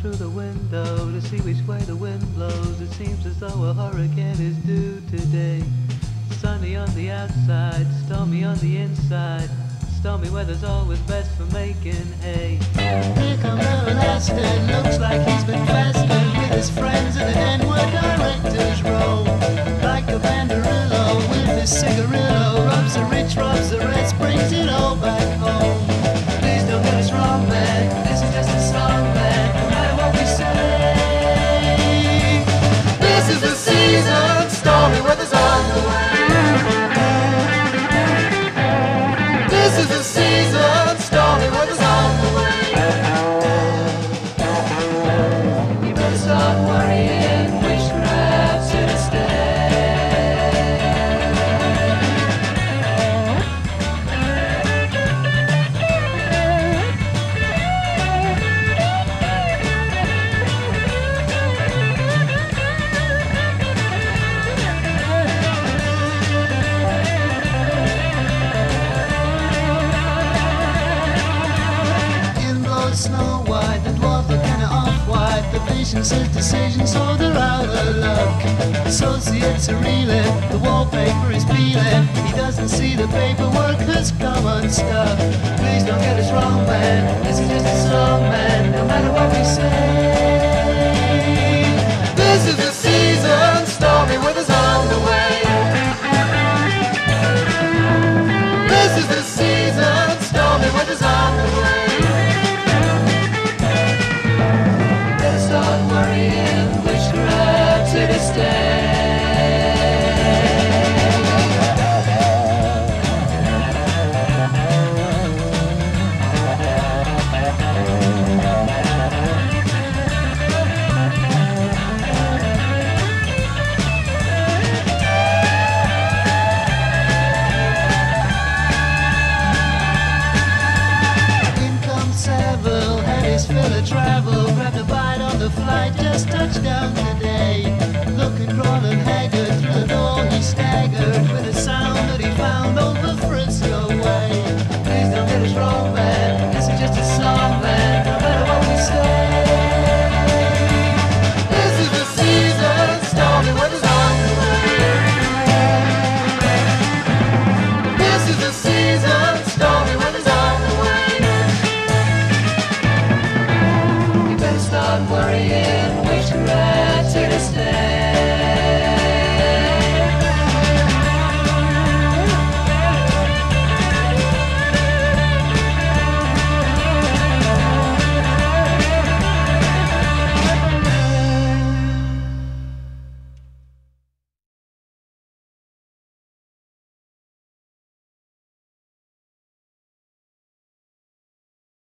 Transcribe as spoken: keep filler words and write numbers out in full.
through the window to see which way the wind blows. It seems as though a hurricane is due today. Sunny on the outside, stormy on the inside. Stormy weather's always best for making hay. Here comes everlasting, looks like he's been fasting with his friends in an N-word director's row. Like a banderillo with his cigarillo, rubs the rich, rubs the rest, brings it all back home. Please don't get us wrong, man, this is just a song, man, no matter what we say. This is the season, stormy weather's on the way. This is the season, stormy weather's on the way. You better start worrying, witchcraft's here to stay. Snow White, the dwarf look kinda off-white. The patient says decisions, so they're out of luck. Associates are reeling, the wallpaper is peeling. He doesn't see the paperwork has come unstuck. Please don't get us wrong, man, this is just a song, man, no matter what we say. This is the season, stormy weather's on the way. This is the season, stormy weather's on the way. Start worrying, witchcraft's here to stay. In comes Savile, had his fill of travel, grabbed a bite on the flight, just touched down